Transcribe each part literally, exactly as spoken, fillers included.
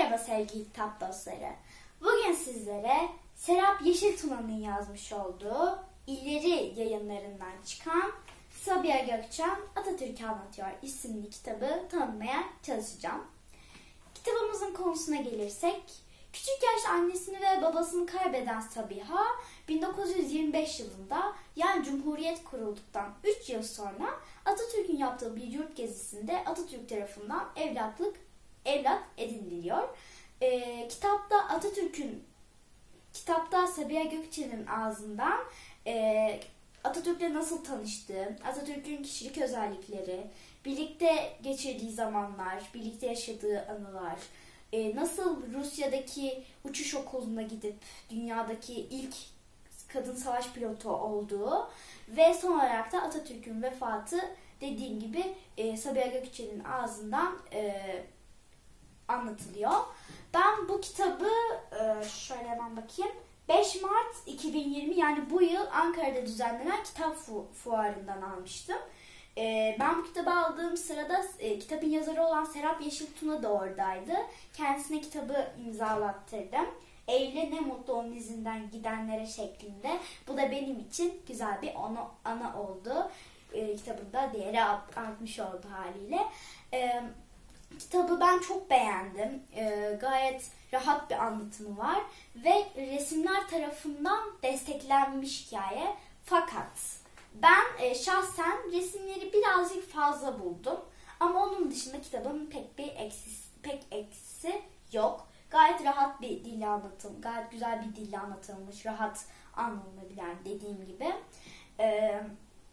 Merhaba sevgili kitap dostları. Bugün sizlere Serap Yeşiltuna'nın yazmış olduğu İleri Yayınlarından çıkan Sabiha Gökçen Atatürk'ü Anlatıyor isimli kitabı tanımaya çalışacağım. Kitabımızın konusuna gelirsek, küçük yaşta annesini ve babasını kaybeden Sabiha, bin dokuz yüz yirmi beş yılında yani Cumhuriyet kurulduktan üç yıl sonra Atatürk'ün yaptığı bir yurt gezisinde Atatürk tarafından evlatlık evlat ediniliyor. Ee, kitapta Atatürk'ün kitapta Sabiha Gökçen'in ağzından e, Atatürk'le nasıl tanıştığı, Atatürk'ün kişilik özellikleri, birlikte geçirdiği zamanlar, birlikte yaşadığı anılar, e, nasıl Rusya'daki uçuş okuluna gidip dünyadaki ilk kadın savaş pilotu olduğu ve son olarak da Atatürk'ün vefatı dediğim gibi e, Sabiha Gökçen'in ağzından e, anlatılıyor. Ben bu kitabı e, şöyle hemen bakayım. beş Mart iki bin yirmi yani bu yıl Ankara'da düzenlenen kitap fu fuarından almıştım. E, ben bu kitabı aldığım sırada e, kitabın yazarı olan Serap Yeşiltuna da oradaydı. Kendisine kitabı imzalattırdım. Eylül'e ne mutlu onun izinden gidenlere şeklinde. Bu da benim için güzel bir ana, ana oldu. E, kitabın da değeri artmış oldu haliyle. E, kitabı ben çok beğendim. E, gayet rahat bir anlatımı var. Ve resimler tarafından desteklenmiş hikaye. Fakat ben e, şahsen resimleri birazcık fazla buldum. Ama onun dışında kitabın pek bir eksisi, pek eksisi yok. Gayet rahat bir dille anlatılmış, gayet güzel bir dille anlatılmış, rahat anlanabilen dediğim gibi. Ee,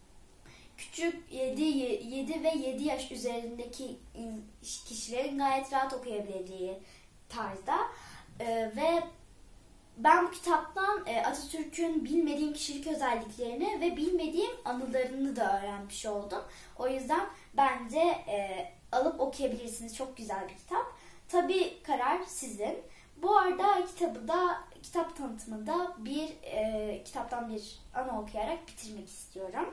küçük yedi ve yedi yaş üzerindeki kişilerin gayet rahat okuyabileceği tarzda. Ee, ve ben bu kitaptan Atatürk'ün bilmediğim kişilik özelliklerini ve bilmediğim anılarını da öğrenmiş oldum. O yüzden bence e, alıp okuyabilirsiniz. Çok güzel bir kitap. Tabii karar sizin. Bu arada kitabı da kitap tanıtımında bir e, kitaptan bir anı okuyarak bitirmek istiyorum.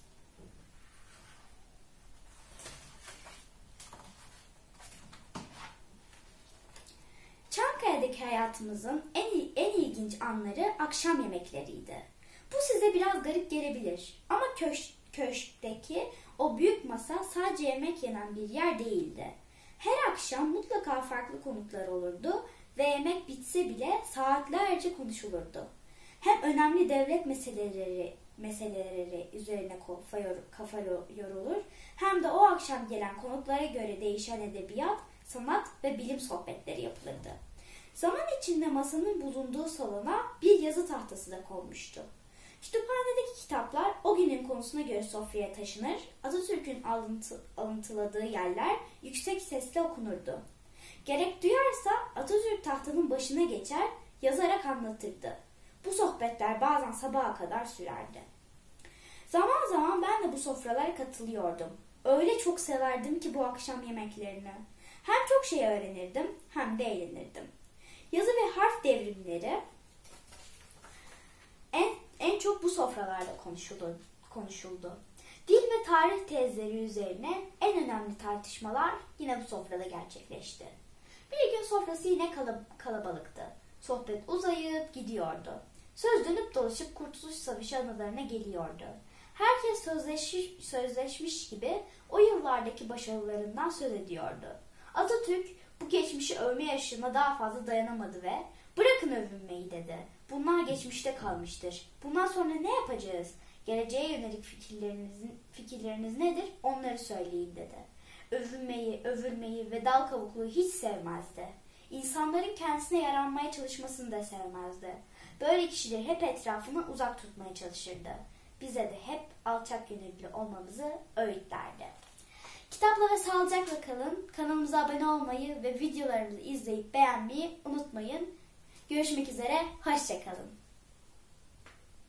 Çankaya'daki hayatımızın en en ilginç anları akşam yemekleriydi. Bu size biraz garip gelebilir ama köş, köşkteki o büyük masa sadece yemek yenen bir yer değildi. Her akşam mutlaka farklı konuklar olurdu ve yemek bitse bile saatlerce konuşulurdu. Hem önemli devlet meseleleri meseleleri üzerine kafa, yor, kafa yorulur, hem de o akşam gelen konuklara göre değişen edebiyat, sanat ve bilim sohbetleri yapılırdı. Zaman içinde masanın bulunduğu salona bir yazı tahtası da konmuştu. Kütüphanedeki kitaplar o günün konusuna göre sofraya taşınır, Atatürk'ün alıntı, alıntıladığı yerler yüksek sesle okunurdu. Gerek duyarsa Atatürk tahtanın başına geçer, yazarak anlatırdı. Bu sohbetler bazen sabaha kadar sürerdi. Zaman zaman ben de bu sofralara katılıyordum. Öyle çok severdim ki bu akşam yemeklerini. Hem çok şey öğrenirdim hem de eğlenirdim. Yazı ve harf devrimleri en En çok bu sofralarda konuşuldu, konuşuldu. Dil ve tarih tezleri üzerine en önemli tartışmalar yine bu sofrada gerçekleşti. Bir gün sofrası yine kalabalıktı. Sohbet uzayıp gidiyordu. Söz dönüp dolaşıp Kurtuluş Savaşı anılarına geliyordu. Herkes sözleşmiş, sözleşmiş gibi o yıllardaki başarılarından söz ediyordu. Atatürk bu geçmişi övme yaşına daha fazla dayanamadı ve "Bırakın övünmeyi" dedi. "Bunlar geçmişte kalmıştır. Bundan sonra ne yapacağız? Geleceğe yönelik fikirlerinizin fikirleriniz nedir? Onları söyleyin" dedi. Övünmeyi, övülmeyi ve dal kavukluğu hiç sevmezdi. İnsanların kendisine yaranmaya çalışmasını da sevmezdi. Böyle kişileri hep etrafına uzak tutmaya çalışırdı. Bize de hep alçak gönüllü olmamızı öğütlerdi. Kitapla ve sağlıcakla kalın. Kanalımıza abone olmayı ve videolarımızı izleyip beğenmeyi unutmayın. Görüşmek üzere, hoşça kalın.